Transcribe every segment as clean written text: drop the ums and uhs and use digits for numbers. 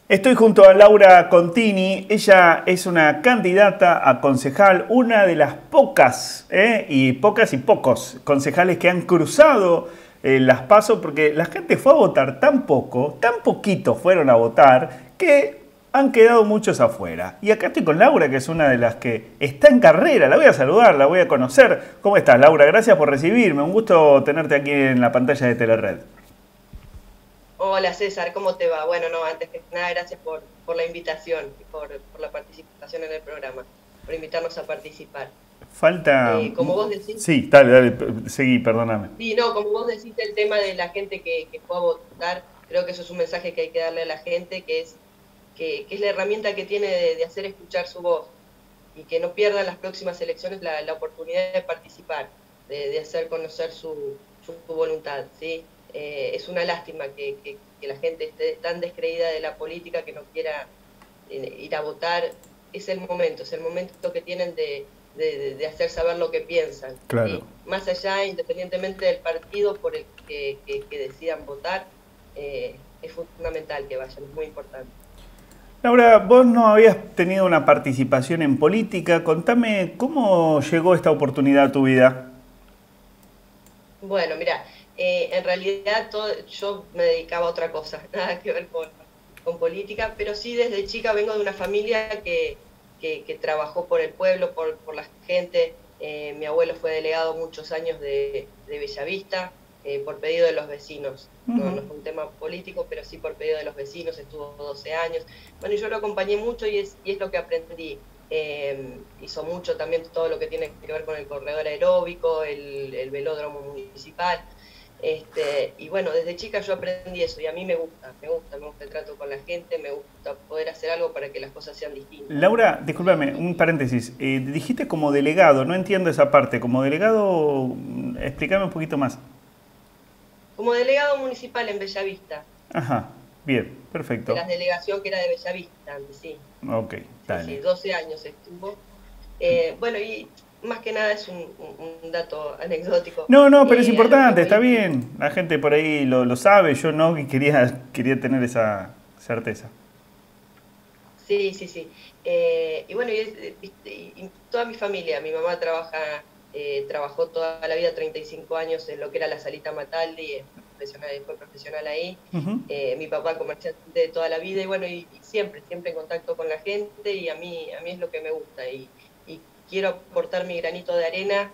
Estoy junto a Laura Contini. Ella es una candidata a concejal, una de las pocas y pocos concejales que han cruzado las PASO, porque la gente fue a votar tan poco, tan poquitos fueron a votar, que han quedado muchos afuera. Y acá estoy con Laura, que es una de las que está en carrera. La voy a saludar, la voy a conocer. ¿Cómo estás, Laura? Gracias por recibirme. Un gusto tenerte aquí en la pantalla de Telered. Hola César, ¿cómo te va? Bueno, no, antes que nada, gracias por la invitación y por la participación en el programa, por invitarnos a participar. Falta... Como vos decís... Sí, dale, seguí, perdóname. Sí, no, como vos decís, el tema de la gente que fue a votar, creo que eso es un mensaje que hay que darle a la gente, que es la herramienta que tiene de hacer escuchar su voz y que no pierdan las próximas elecciones la oportunidad de participar, de hacer conocer su voluntad, ¿sí? Es una lástima que la gente esté tan descreída de la política que no quiera ir a votar. Es el momento que tienen de hacer saber lo que piensan. Claro. ¿Sí? Más allá, independientemente del partido por el que decidan votar, es fundamental que vayan, es muy importante. Laura, vos no habías tenido una participación en política. Contame, ¿cómo llegó esta oportunidad a tu vida? Bueno, mira, en realidad yo me dedicaba a otra cosa, nada que ver con política, pero sí desde chica vengo de una familia que trabajó por el pueblo, por la gente. Mi abuelo fue delegado muchos años de Bellavista, por pedido de los vecinos. No fue un tema político, pero sí por pedido de los vecinos, estuvo 12 años. Bueno, yo lo acompañé mucho y es lo que aprendí. Hizo mucho también todo lo que tiene que ver con el corredor aeróbico, el velódromo municipal. Y bueno, desde chica yo aprendí eso y a mí me gusta el trato con la gente, me gusta poder hacer algo para que las cosas sean distintas. Laura, discúlpame, un paréntesis. Dijiste como delegado, no entiendo esa parte. Como delegado, explícame un poquito más. Como delegado municipal en Bellavista. Ajá, bien, perfecto. De la delegación que era de Bellavista antes, sí. Ok, dale. Sí, 12 años estuvo. Bueno, y más que nada es un dato anecdótico. No, pero es importante, está bien. La gente por ahí lo sabe, yo no, y quería tener esa certeza. Sí. Y bueno, y toda mi familia, mi mamá trabajó toda la vida, 35 años, en lo que era la Salita Mataldi, fue profesional ahí. Mi papá comerciante de toda la vida, y bueno, y siempre en contacto con la gente, y a mí es lo que me gusta, y quiero aportar mi granito de arena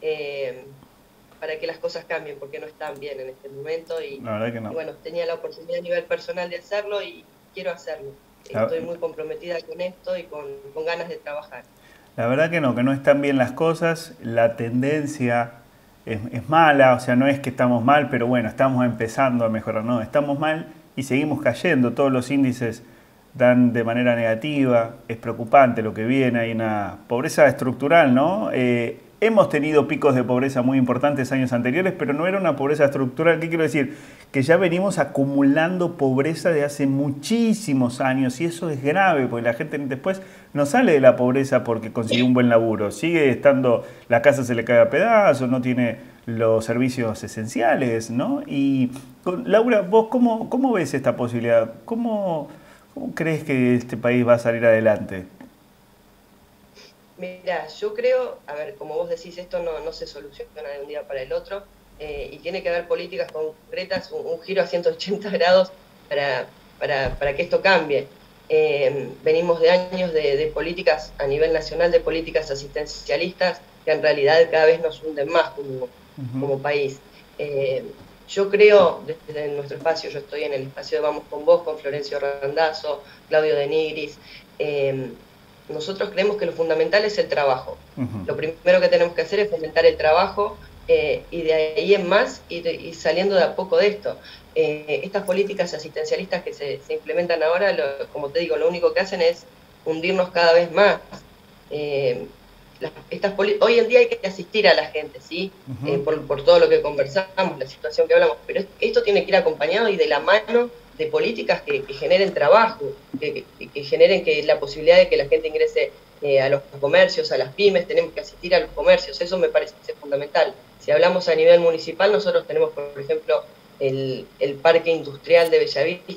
para que las cosas cambien, porque no están bien en este momento, y, la verdad que no. Y bueno, tenía la oportunidad a nivel personal de hacerlo, y quiero hacerlo. Estoy muy comprometida con esto y con ganas de trabajar. La verdad que no están bien las cosas, la tendencia es mala, o sea, no es que estamos mal, pero bueno, estamos empezando a mejorar, no, estamos mal y seguimos cayendo, todos los índices dan de manera negativa, es preocupante lo que viene, hay una pobreza estructural, ¿no? Hemos tenido picos de pobreza muy importantes años anteriores, pero no era una pobreza estructural. ¿Qué quiero decir? Que ya venimos acumulando pobreza de hace muchísimos años y eso es grave, porque la gente después no sale de la pobreza porque consiguió un buen laburo. Sigue estando, la casa se le cae a pedazos, no tiene los servicios esenciales, ¿no? Y Laura, vos ¿cómo ves esta posibilidad? ¿Cómo crees que este país va a salir adelante? Mira, yo creo, a ver, como vos decís, esto no se soluciona de un día para el otro, y tiene que haber políticas concretas, un giro a 180 grados para que esto cambie. Venimos de años de políticas a nivel nacional, de políticas asistencialistas, que en realidad cada vez nos hunden más como país. Yo creo, desde nuestro espacio, yo estoy en el espacio de Vamos con Vos, con Florencio Randazzo, Claudio de Nigris, nosotros creemos que lo fundamental es el trabajo. Lo primero que tenemos que hacer es fomentar el trabajo, y de ahí en más ir saliendo de a poco de esto. Estas políticas asistencialistas que se implementan ahora, como te digo, lo único que hacen es hundirnos cada vez más. Hoy en día hay que asistir a la gente, ¿sí? Por todo lo que conversamos, la situación que hablamos, pero esto tiene que ir acompañado y de la mano de políticas que generen trabajo, que generen la posibilidad de que la gente ingrese a los comercios, a las pymes. Tenemos que asistir a los comercios, eso me parece fundamental. Si hablamos a nivel municipal, nosotros tenemos, por ejemplo, el Parque Industrial de Bellavista,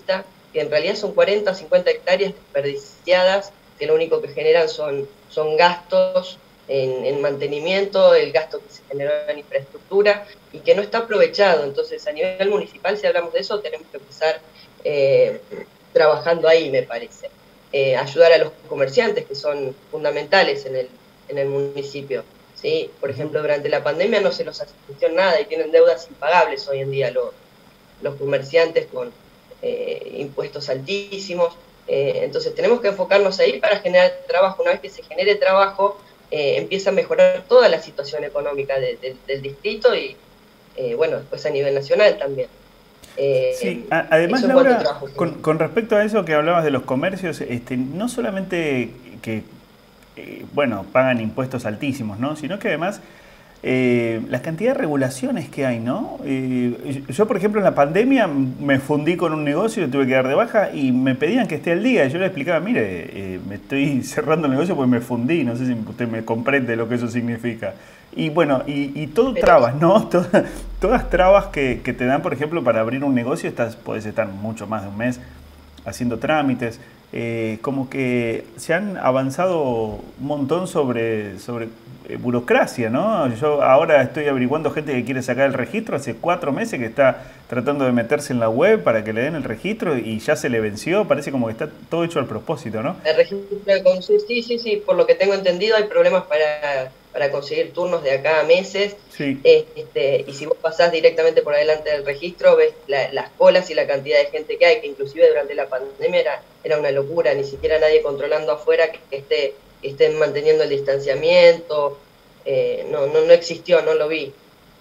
que en realidad son 40 o 50 hectáreas desperdiciadas, que lo único que generan son gastos en mantenimiento, el gasto que se generó en infraestructura y que no está aprovechado. Entonces, a nivel municipal, si hablamos de eso, tenemos que empezar trabajando ahí, me parece. Ayudar a los comerciantes, que son fundamentales en el municipio. ¿Sí? Por ejemplo, durante la pandemia no se los asistió nada y tienen deudas impagables hoy en día los comerciantes con impuestos altísimos. Entonces tenemos que enfocarnos ahí para generar trabajo. Una vez que se genere trabajo, empieza a mejorar toda la situación económica del distrito y, bueno, después a nivel nacional también. Sí, además, Laura, con respecto a eso que hablabas de los comercios, no solamente que bueno, pagan impuestos altísimos, ¿no? Sino que además la cantidad de regulaciones que hay, ¿no? Yo, por ejemplo, en la pandemia me fundí con un negocio, tuve que dar de baja y me pedían que esté al día. Y yo le explicaba, mire, me estoy cerrando el negocio porque me fundí, no sé si usted me comprende lo que eso significa. Y bueno, y todo trabas, ¿no? Todas trabas que te dan, por ejemplo, para abrir un negocio, podés estar mucho más de un mes haciendo trámites. Como que se han avanzado un montón sobre burocracia, ¿no? Yo ahora estoy averiguando gente que quiere sacar el registro, hace 4 meses que está tratando de meterse en la web para que le den el registro y ya se le venció, parece como que está todo hecho al propósito, ¿no? El registro de consumo, sí, por lo que tengo entendido hay problemas para conseguir turnos de acá a meses. Sí. Y si vos pasás directamente por adelante del registro, ves las colas y la cantidad de gente que hay, que inclusive durante la pandemia era una locura, ni siquiera nadie controlando afuera que estén manteniendo el distanciamiento, no existió, no lo vi.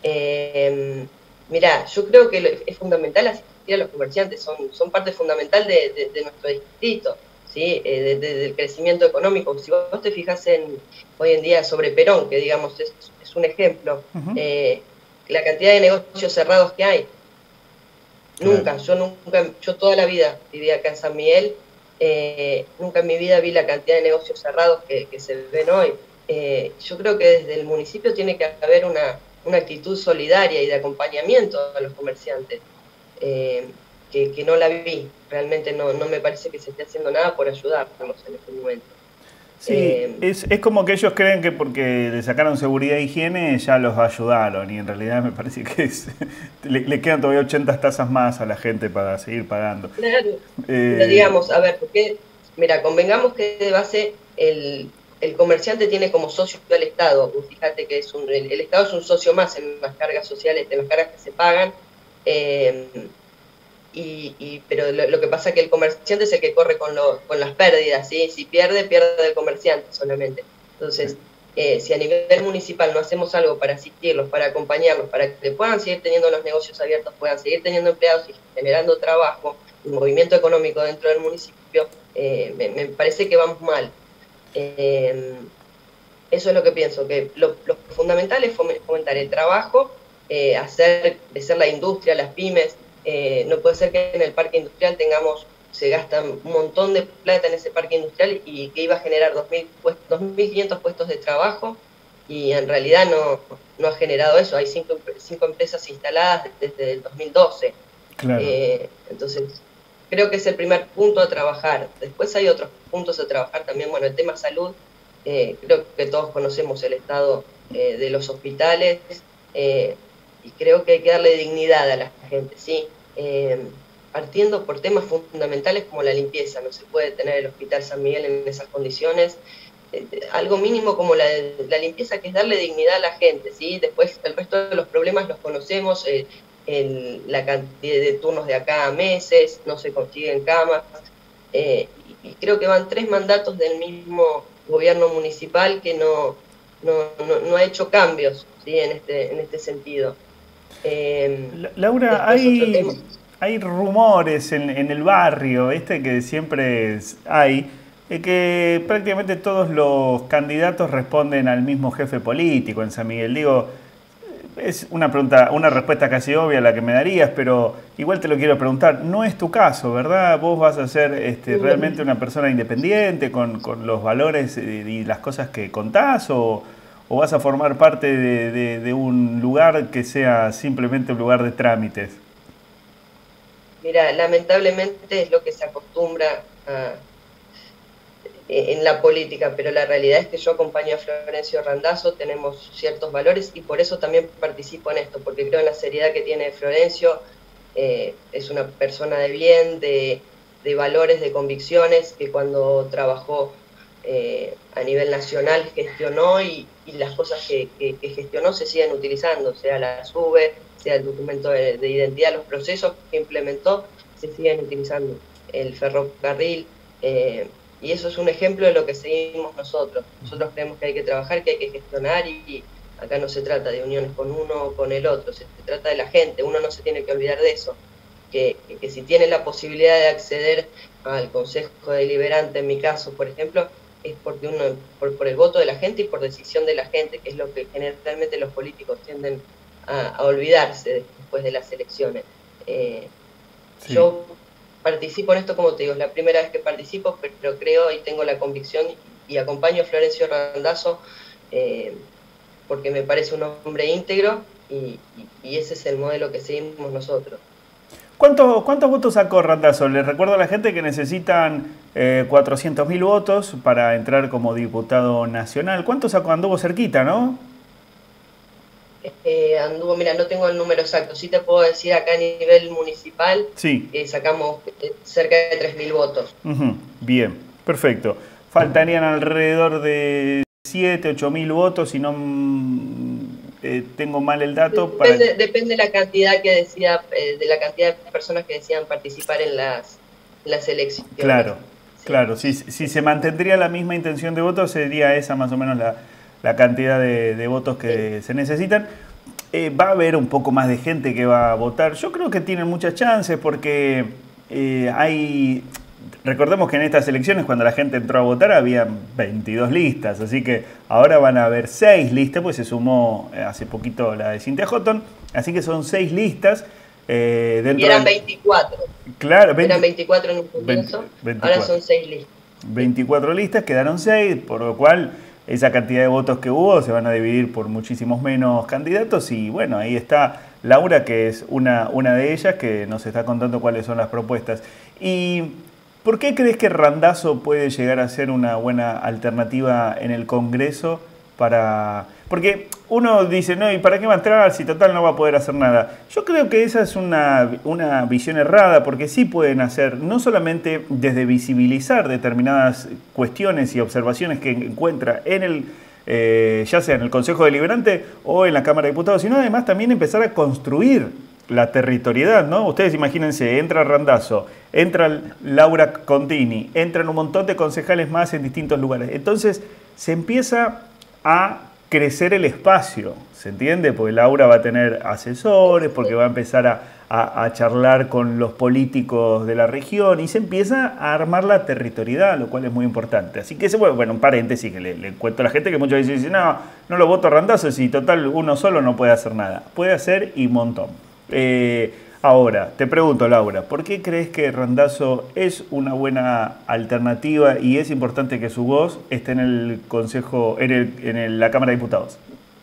Mirá, yo creo que es fundamental asistir a los comerciantes, son parte fundamental de nuestro distrito. ¿Sí? Desde el crecimiento económico. Si vos te fijas hoy en día sobre Perón, que digamos es un ejemplo, la cantidad de negocios cerrados que hay. Claro. Yo toda la vida viví acá en San Miguel, nunca en mi vida vi la cantidad de negocios cerrados que se ven hoy. Yo creo que desde el municipio tiene que haber una actitud solidaria y de acompañamiento a los comerciantes. Que no la vi, realmente no me parece que se esté haciendo nada por ayudarnos en este momento. Sí, es como que ellos creen que porque le sacaron seguridad e higiene ya los ayudaron y en realidad me parece que le quedan todavía 80 tasas más a la gente para seguir pagando. Claro, pero digamos, a ver, porque, mira, convengamos que de base el comerciante tiene como socio al Estado. Fíjate que el Estado es un socio más en las cargas sociales, en las cargas que se pagan. Pero lo que pasa es que el comerciante es el que corre con las pérdidas, ¿sí? Si pierde el comerciante solamente. Entonces, si a nivel municipal no hacemos algo para asistirlos, para acompañarlos, para que puedan seguir teniendo los negocios abiertos, puedan seguir teniendo empleados y generando trabajo y movimiento económico dentro del municipio, me parece que vamos mal. Eso es lo que pienso, que lo fundamental es fomentar el trabajo, hacer crecer la industria, las pymes. No puede ser que en el parque industrial se gasta un montón de plata en ese parque industrial y que iba a generar 2.500 puestos de trabajo y en realidad no ha generado eso. Hay cinco empresas instaladas desde el 2012. Claro. Entonces, creo que es el primer punto a trabajar. Después hay otros puntos a trabajar también. Bueno, el tema salud, creo que todos conocemos el estado de los hospitales y creo que hay que darle dignidad a la gente, ¿sí? Partiendo por temas fundamentales como la limpieza. No se puede tener el Hospital San Miguel en esas condiciones. Algo mínimo como la limpieza, que es darle dignidad a la gente, ¿sí? Después el resto de los problemas los conocemos, la cantidad de turnos de acá a meses, no se consiguen camas, y creo que van 3 mandatos del mismo gobierno municipal que no ha hecho cambios, ¿sí? en este sentido. Laura, hay rumores en el barrio, que siempre hay, de que prácticamente todos los candidatos responden al mismo jefe político en San Miguel. Digo, es una respuesta casi obvia la que me darías, pero igual te lo quiero preguntar. No es tu caso, ¿verdad? Vos vas a ser realmente una persona independiente con los valores y las cosas que contás, o vas a formar parte de un lugar que sea simplemente un lugar de trámites. Mira, lamentablemente es lo que se acostumbra en la política, pero la realidad es que yo acompaño a Florencio Randazzo, tenemos ciertos valores y por eso también participo en esto, porque creo en la seriedad que tiene Florencio, es una persona de bien, de valores, de convicciones, que cuando trabajó a nivel nacional gestionó y las cosas que gestionó se siguen utilizando, sea la SUBE, sea el documento de identidad, los procesos que implementó se siguen utilizando, el ferrocarril, y eso es un ejemplo de lo que seguimos nosotros. Nosotros creemos que hay que trabajar, que hay que gestionar y acá no se trata de uniones con uno o con el otro, se trata de la gente, uno no se tiene que olvidar de eso, que si tiene la posibilidad de acceder al Consejo Deliberante, en mi caso, por ejemplo, es porque uno, por el voto de la gente y por decisión de la gente, que es lo que generalmente los políticos tienden a olvidarse después de las elecciones. Sí. Yo participo en esto, como te digo, es la primera vez que participo, pero creo y tengo la convicción y acompaño a Florencio Randazzo porque me parece un hombre íntegro y ese es el modelo que seguimos nosotros. ¿Cuántos votos sacó Randazzo? Les recuerdo a la gente que necesitan 400.000 votos para entrar como diputado nacional. ¿Cuánto sacó? Anduvo cerquita, ¿no? Anduvo, mira, no tengo el número exacto, sí te puedo decir acá a nivel municipal Sí. Sacamos cerca de 3.000 votos. Bien, perfecto. Faltarían alrededor de 7, 8.000 votos, si no tengo mal el dato. Depende de la cantidad que decida, de la cantidad de personas que decidan participar en las elecciones. Claro, Sí. claro. Si se mantendría la misma intención de voto, sería esa más o menos la cantidad de votos que se necesitan. Va a haber un poco más de gente que va a votar. Yo creo que tienen muchas chances porque hay... Recordemos que en estas elecciones, cuando la gente entró a votar, había 22 listas. Así que ahora van a haber 6 listas, pues se sumó hace poquito la de Cynthia Houghton. Así que son 6 listas. Y eran 24. Claro, eran 24 en un comienzo, ahora son 6 listas. 24 listas, quedaron 6, por lo cual esa cantidad de votos que hubo se van a dividir por muchísimos menos candidatos y bueno, ahí está Laura, que es una de ellas, que nos está contando cuáles son las propuestas. ¿Y por qué crees que Randazzo puede llegar a ser una buena alternativa en el Congreso para... Porque uno dice, no, ¿y para qué va a entrar si total no va a poder hacer nada? Yo creo que esa es una visión errada, porque sí pueden hacer, no solamente desde visibilizar determinadas cuestiones y observaciones que encuentra en el, ya sea en el Consejo Deliberante o en la Cámara de Diputados, sino además también empezar a construir la territorialidad, ¿no? Ustedes imagínense, entra Randazzo, entra Laura Contini, entran un montón de concejales más en distintos lugares. Entonces se empieza a crecer el espacio, ¿se entiende? Porque Laura va a tener asesores, porque va a empezar a charlar con los políticos de la región y se empieza a armar la territorialidad, lo cual es muy importante. Así que ese, bueno, un paréntesis que le cuento a la gente que muchas veces dice, no lo voto a Randazzo si total uno solo no puede hacer nada. Puede hacer y un montón. Ahora, te pregunto, Laura, ¿por qué crees que Randazzo es una buena alternativa y es importante que su voz esté en el Consejo, la Cámara de Diputados?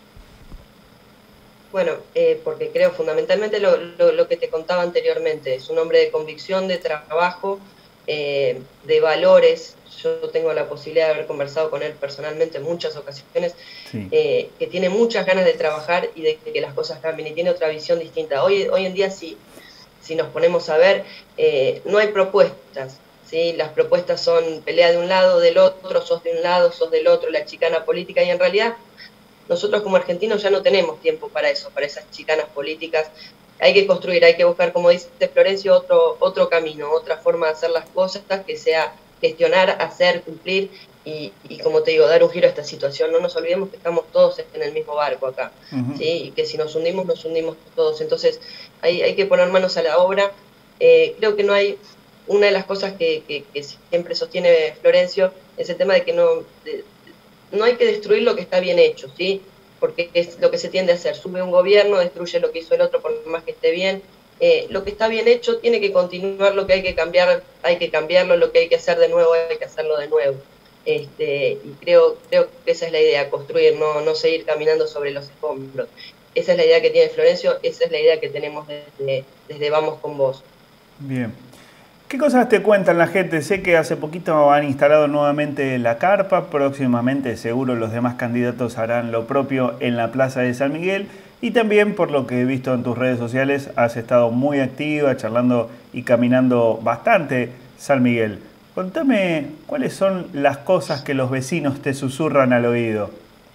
Bueno, porque creo fundamentalmente lo que te contaba anteriormente, es un hombre de convicción, de trabajo, de valores. Yo tengo la posibilidad de haber conversado con él personalmente en muchas ocasiones, sí. Que tiene muchas ganas de trabajar y de que las cosas cambien y tiene otra visión distinta. Hoy en día, si nos ponemos a ver, no hay propuestas, ¿sí? Las propuestas son pelea de un lado, del otro, sos de un lado, sos del otro, la chicana política, y en realidad nosotros como argentinos ya no tenemos tiempo para eso, para esas chicanas políticas. Hay que construir, hay que buscar, como dice Florencio, otro camino, otra forma de hacer las cosas, que sea gestionar, hacer, cumplir y como te digo, dar un giro a esta situación. No nos olvidemos que estamos todos en el mismo barco acá, ¿sí? Y que si nos hundimos todos. Entonces hay que poner manos a la obra. Creo que no hay... Una de las cosas que siempre sostiene Florencio es el tema de que no hay que destruir lo que está bien hecho, ¿sí? Porque es lo que se tiende a hacer. Sube un gobierno, destruye lo que hizo el otro por más que esté bien. Lo que está bien hecho tiene que continuar, lo que hay que cambiar, hay que cambiarlo, lo que hay que hacer de nuevo, hay que hacerlo de nuevo. Y creo que esa es la idea, construir, no seguir caminando sobre los escombros. Esa es la idea que tiene Florencio, esa es la idea que tenemos desde Vamos con Vos. Bien. ¿Qué cosas te cuentan la gente? Sé que hace poquito han instalado nuevamente la carpa, próximamente seguro los demás candidatos harán lo propio en la Plaza de San Miguel y también por lo que he visto en tus redes sociales has estado muy activa, charlando y caminando bastante San Miguel. Contame cuáles son las cosas que los vecinos te susurran al oído.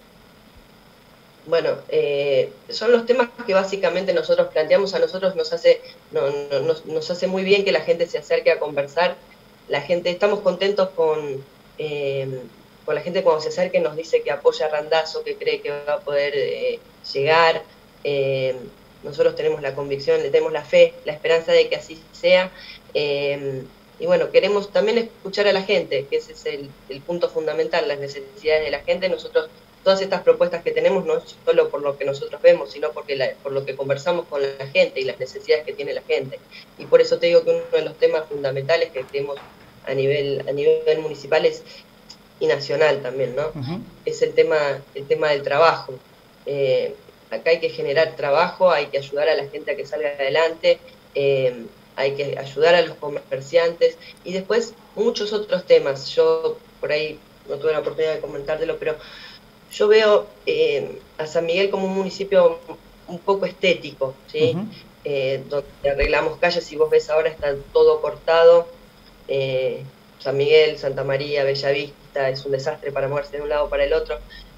Bueno, son los temas que básicamente nosotros planteamos, a nosotros nos hace, nos hace muy bien que la gente se acerque a conversar. La gente, estamos contentos con la gente cuando se acerca y nos dice que apoya a Randazzo, que cree que va a poder llegar. Eh, Nosotros tenemos la convicción, tenemos la fe, la esperanza de que así sea. Y bueno, queremos también escuchar a la gente, que ese es el punto fundamental, las necesidades de la gente. Nosotros todas estas propuestas que tenemos no es solo por lo que nosotros vemos, sino por lo que conversamos con la gente y las necesidades que tiene la gente. Y por eso te digo que uno de los temas fundamentales que tenemos a nivel municipal y nacional también, ¿no? Es el tema del trabajo. Acá hay que generar trabajo, hay que ayudar a la gente a que salga adelante, hay que ayudar a los comerciantes y después muchos otros temas. Yo por ahí no tuve la oportunidad de comentártelo, pero yo veo a San Miguel como un municipio un poco estético, ¿sí? Donde arreglamos calles y vos ves ahora está todo cortado. San Miguel, Santa María, Bellavista, es un desastre para moverse de un lado para el otro.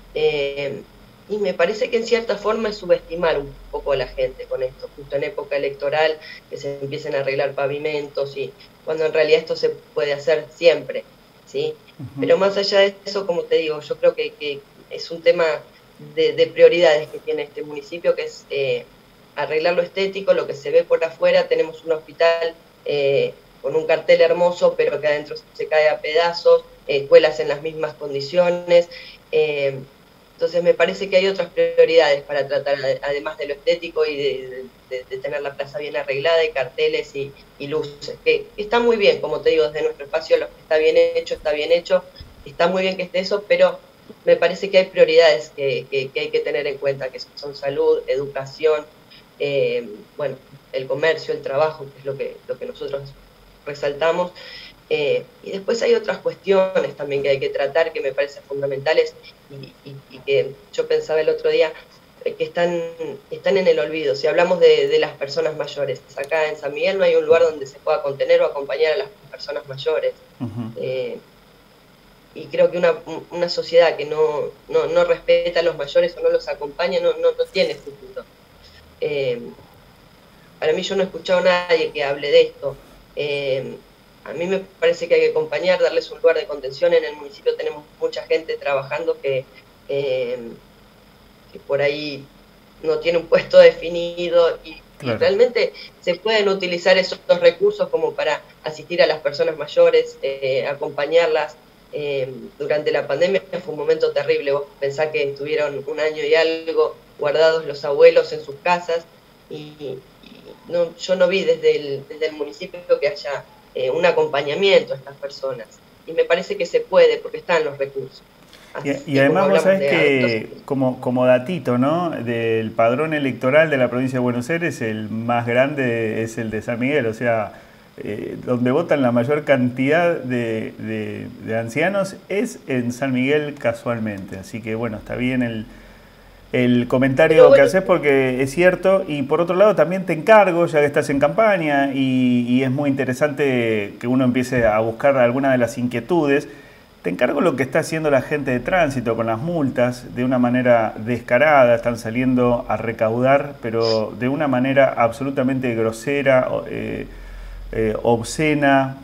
Y me parece que en cierta forma es subestimar un poco a la gente con esto, justo en época electoral, que se empiecen a arreglar pavimentos, y cuando en realidad esto se puede hacer siempre, ¿sí? Pero más allá de eso, como te digo, yo creo que es un tema de prioridades que tiene este municipio, que es arreglar lo estético, lo que se ve por afuera. Tenemos un hospital con un cartel hermoso, pero que adentro se cae a pedazos, escuelas en las mismas condiciones. Entonces me parece que hay otras prioridades para tratar, además de lo estético y de tener la plaza bien arreglada y carteles y luces, que está muy bien, como te digo, desde nuestro espacio lo que está bien hecho, está muy bien que esté eso, pero me parece que hay prioridades que hay que tener en cuenta, que son salud, educación, bueno, el comercio, el trabajo, que es lo que nosotros resaltamos. Y después hay otras cuestiones también que hay que tratar, que me parecen fundamentales y que yo pensaba el otro día, que están en el olvido. Si hablamos de las personas mayores, acá en San Miguel no hay un lugar donde se pueda contener o acompañar a las personas mayores. Y creo que una sociedad que no respeta a los mayores o no los acompaña no tiene futuro. Para mí, yo no he escuchado a nadie que hable de esto. A mí me parece que hay que acompañar, darles un lugar de contención. En el municipio tenemos mucha gente trabajando que por ahí no tiene un puesto definido y realmente se pueden utilizar esos recursos como para asistir a las personas mayores, acompañarlas. Durante la pandemia fue un momento terrible. Vos pensás que estuvieron un año y algo guardados los abuelos en sus casas y yo no vi desde el municipio que haya un acompañamiento a estas personas. Y me parece que se puede porque están los recursos. Y además vos sabés que, como datito, ¿no?, del padrón electoral de la provincia de Buenos Aires, el más grande es el de San Miguel. O sea, donde votan la mayor cantidad de ancianos es en San Miguel casualmente. Así que bueno, está bien el comentario que haces porque es cierto. Y por otro lado también te encargo, ya que estás en campaña y es muy interesante que uno empiece a buscar algunas de las inquietudes, te encargo lo que está haciendo la gente de tránsito con las multas de una manera descarada. Están saliendo a recaudar, pero de una manera absolutamente grosera, obscena,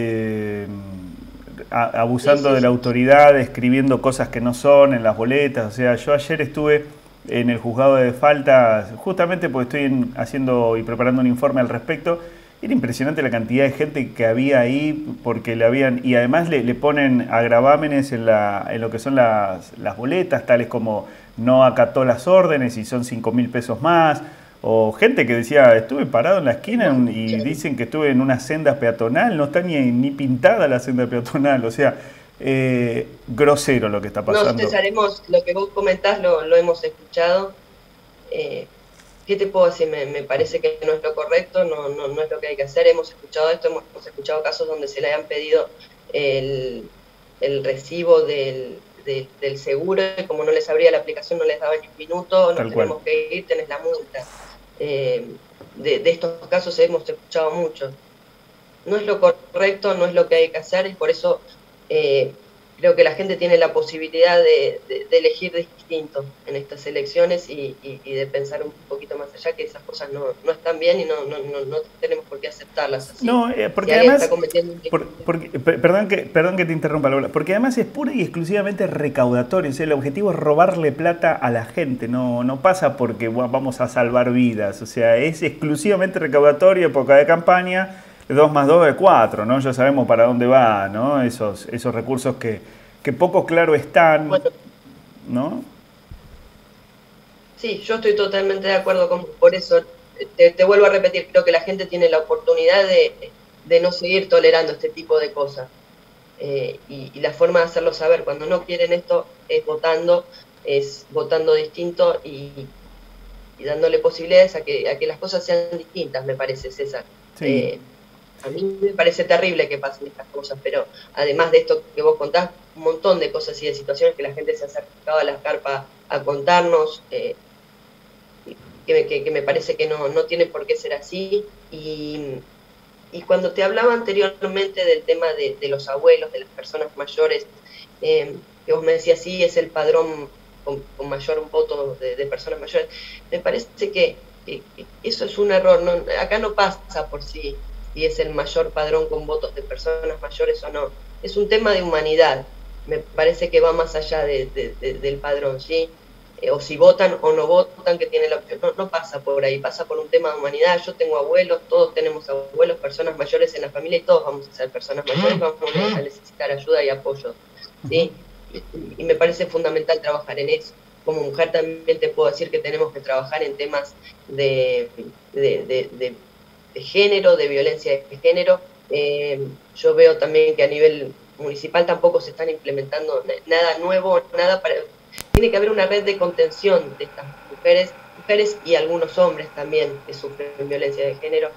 abusando de la autoridad, escribiendo cosas que no son en las boletas. O sea, yo ayer estuve en el juzgado de faltas, justamente porque estoy haciendo y preparando un informe al respecto. Era impresionante la cantidad de gente que había ahí, porque y además le ponen agravamen en lo que son las boletas, tales como no acató las órdenes y son 5.000 pesos más. O gente que decía, estuve parado en la esquina y dicen que estuve en una senda peatonal, no está ni pintada la senda peatonal. O sea, grosero lo que está pasando. No, César, lo que vos comentás lo hemos escuchado. ¿qué te puedo decir? Me parece que no es lo correcto, no es lo que hay que hacer. Hemos escuchado esto, hemos escuchado casos donde se le han pedido el recibo del seguro y como no les abría la aplicación no les daba ni un minuto, nos Tal cual. tenemos que ir, tenés la multa. De estos casos hemos escuchado mucho. No es lo correcto, no es lo que hay que hacer y por eso creo que la gente tiene la posibilidad de elegir distinto en estas elecciones y de pensar un poquito más allá, que esas cosas no están bien y no tenemos por qué aceptarlas así. No, porque si alguien además, está cometiendo un perdón que te interrumpa, Laura, porque además es pura y exclusivamente recaudatorio, o sea, el objetivo es robarle plata a la gente, no pasa porque vamos a salvar vidas, o sea, es exclusivamente recaudatorio, época de campaña, 2 más 2 es 4, ¿no? Ya sabemos para dónde va, ¿no? Esos recursos que poco claro están, bueno, ¿no? sí, yo estoy totalmente de acuerdo por eso. Te vuelvo a repetir, creo que la gente tiene la oportunidad de no seguir tolerando este tipo de cosas. Y la forma de hacerlo saber cuando no quieren esto es votando distinto y dándole posibilidades a que las cosas sean distintas, me parece, César. Sí. A mí me parece terrible que pasen estas cosas, pero además de esto que vos contás, un montón de cosas y de situaciones que la gente se ha acercado a la carpa a contarnos, que me parece que no tiene por qué ser así. Y cuando te hablaba anteriormente del tema de los abuelos, de las personas mayores, que vos me decías, sí, es el padrón con mayor voto de personas mayores, me parece que eso es un error. Acá no pasa por si es el mayor padrón con votos de personas mayores o no. Es un tema de humanidad. Me parece que va más allá del padrón, ¿sí? O si votan o no votan, que tiene la opción. No pasa por ahí, pasa por un tema de humanidad. Yo tengo abuelos, todos tenemos abuelos, personas mayores en la familia y todos vamos a ser personas mayores, vamos a necesitar ayuda y apoyo, ¿sí? Y me parece fundamental trabajar en eso. Como mujer también te puedo decir que tenemos que trabajar en temas de género, de violencia de género. Yo veo también que a nivel municipal tampoco se están implementando nada nuevo, nada para... Tiene que haber una red de contención de estas mujeres y algunos hombres también que sufren violencia de género.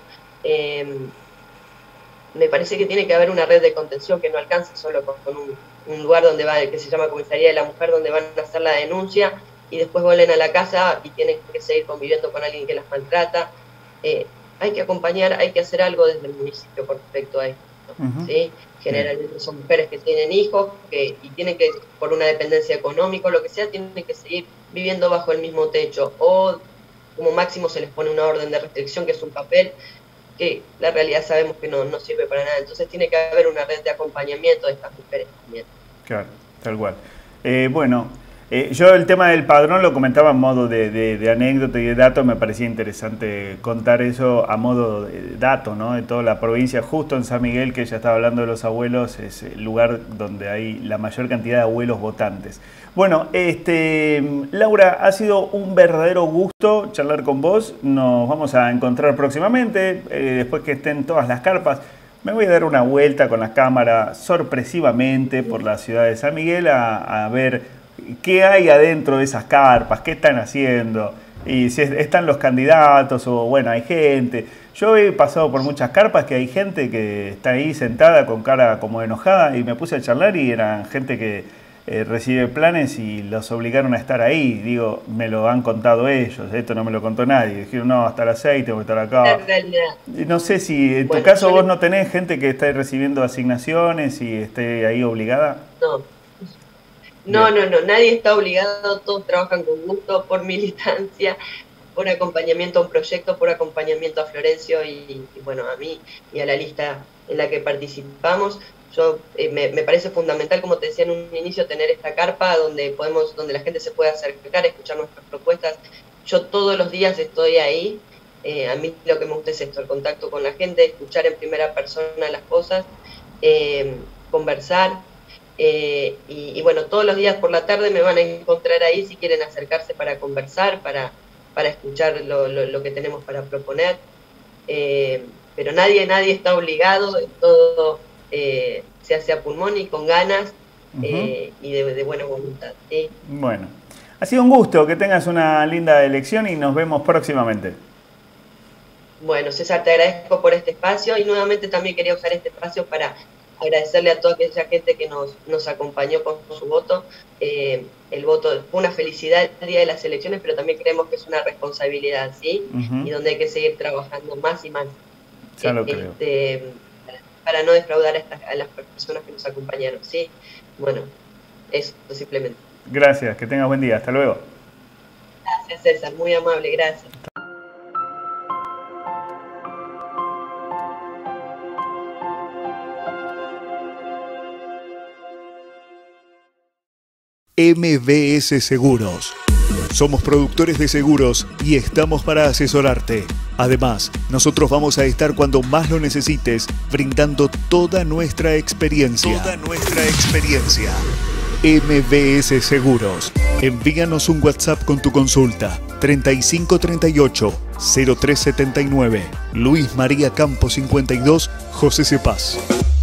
Me parece que tiene que haber una red de contención que no alcance solo con un lugar donde va, que se llama Comisaría de la Mujer, donde van a hacer la denuncia y después vuelven a la casa y tienen que seguir conviviendo con alguien que las maltrata. Hay que acompañar, hay que hacer algo desde el municipio con respecto a esto, ¿sí? Generalmente son mujeres que tienen hijos y tienen que, por una dependencia económica o lo que sea, tienen que seguir viviendo bajo el mismo techo o como máximo se les pone una orden de restricción, que es un papel que la realidad sabemos que no sirve para nada. Entonces tiene que haber una red de acompañamiento de estas mujeres también. Claro, tal cual. Yo el tema del padrón lo comentaba en modo de anécdota y de dato, me parecía interesante contar eso a modo de dato, ¿no? De toda la provincia, justo en San Miguel, que ya estaba hablando de los abuelos, es el lugar donde hay la mayor cantidad de abuelos votantes. Bueno, Laura, ha sido un verdadero gusto charlar con vos, nos vamos a encontrar próximamente, después que estén todas las carpas. Me voy a dar una vuelta con la cámara sorpresivamente por la ciudad de San Miguel a ver qué hay adentro de esas carpas, qué están haciendo, y si están los candidatos o bueno, hay gente. Yo he pasado por muchas carpas que hay gente que está ahí sentada con cara como enojada y me puse a charlar y eran gente que recibe planes y los obligaron a estar ahí. Digo, me lo han contado ellos, esto no me lo contó nadie. Dijeron, no, hasta las 6 tengo que estar acá. No sé si en tu caso vos no tenés gente que esté recibiendo asignaciones y esté ahí obligada. No, nadie está obligado, todos trabajan con gusto, por militancia, por acompañamiento a un proyecto, por acompañamiento a Florencio y bueno, a mí y a la lista en la que participamos. Yo me parece fundamental, como te decía en un inicio, tener esta carpa donde la gente se pueda acercar, escuchar nuestras propuestas. Yo todos los días estoy ahí. A mí lo que me gusta es esto, el contacto con la gente, escuchar en primera persona las cosas, conversar. Y bueno, todos los días por la tarde me van a encontrar ahí si quieren acercarse para conversar, para escuchar lo que tenemos para proponer. Pero nadie está obligado, todo se hace a pulmón y con ganas y de buena voluntad. ¿Sí? Bueno, Ha sido un gusto, que tengas una linda elección y nos vemos próximamente. Bueno, César, te agradezco por este espacio y nuevamente también quería usar este espacio para agradecerle a toda aquella gente que nos acompañó con su voto. El voto fue una felicidad el día de las elecciones, pero también creemos que es una responsabilidad, ¿sí? Y donde hay que seguir trabajando más y más. Ya lo creo. Para no defraudar a las personas que nos acompañaron, ¿sí? Bueno, eso simplemente. Gracias, que tengas buen día. Hasta luego. Gracias, César, muy amable, gracias. MBS Seguros. Somos productores de seguros y estamos para asesorarte. Además, nosotros vamos a estar cuando más lo necesites, brindando toda nuestra experiencia. MBS Seguros. Envíanos un WhatsApp con tu consulta. 3538-0379. Luis María Campos 52, José Cepaz.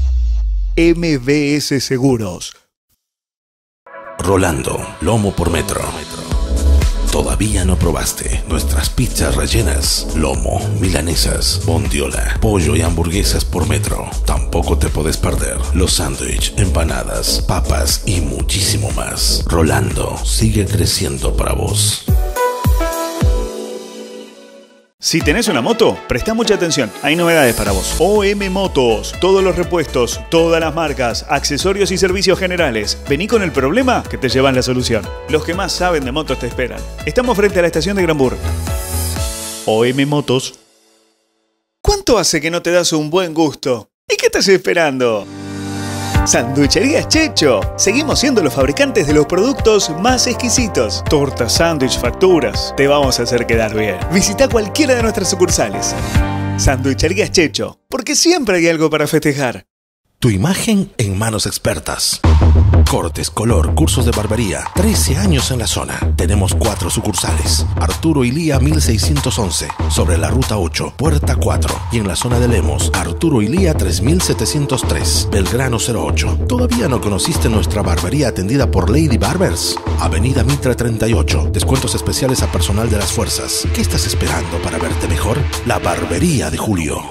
MBS Seguros. Rolando, lomo por metro. ¿Todavía no probaste nuestras pizzas rellenas? Lomo, milanesas, bondiola, pollo y hamburguesas por metro. Tampoco te podés perder los sándwiches, empanadas, papas y muchísimo más. Rolando sigue creciendo para vos. Si tenés una moto, presta mucha atención, hay novedades para vos. OM Motos, todos los repuestos, todas las marcas, accesorios y servicios generales. Vení con el problema que te llevan la solución. Los que más saben de motos te esperan. Estamos frente a la estación de Granburg. OM Motos. ¿Cuánto hace que no te das un buen gusto? ¿Y qué estás esperando? Sanduicherías Checho. Seguimos siendo los fabricantes de los productos más exquisitos. Tortas, sándwich, facturas. Te vamos a hacer quedar bien. Visita cualquiera de nuestras sucursales. Sanduicherías Checho. Porque siempre hay algo para festejar. Tu imagen en manos expertas. Cortes, color, cursos de barbería. 13 años en la zona. Tenemos 4 sucursales. Arturo Ilía 1611, sobre la ruta 8, puerta 4. Y en la zona de Lemos, Arturo Ilía 3703, Belgrano 08. ¿Todavía no conociste nuestra barbería atendida por Lady Barbers? Avenida Mitra 38. Descuentos especiales a personal de las fuerzas. ¿Qué estás esperando para verte mejor? La barbería de Julio.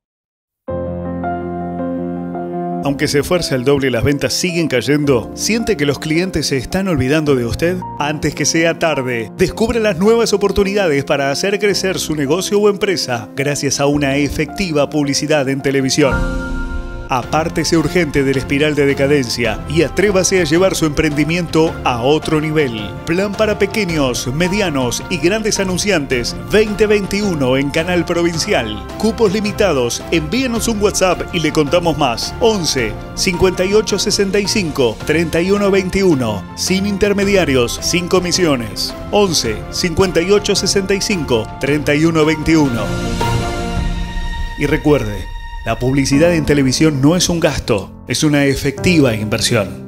Aunque se esfuerza el doble y las ventas siguen cayendo, ¿siente que los clientes se están olvidando de usted? Antes que sea tarde, descubre las nuevas oportunidades para hacer crecer su negocio o empresa gracias a una efectiva publicidad en televisión. Apártese urgente de la espiral de decadencia y atrévase a llevar su emprendimiento a otro nivel. Plan para pequeños, medianos y grandes anunciantes 2021 en Canal Provincial. Cupos limitados. Envíenos un WhatsApp y le contamos más. 11 58 65 31 21. Sin intermediarios, sin comisiones. 11 58 65 31 21. Y recuerde, la publicidad en televisión no es un gasto, es una efectiva inversión.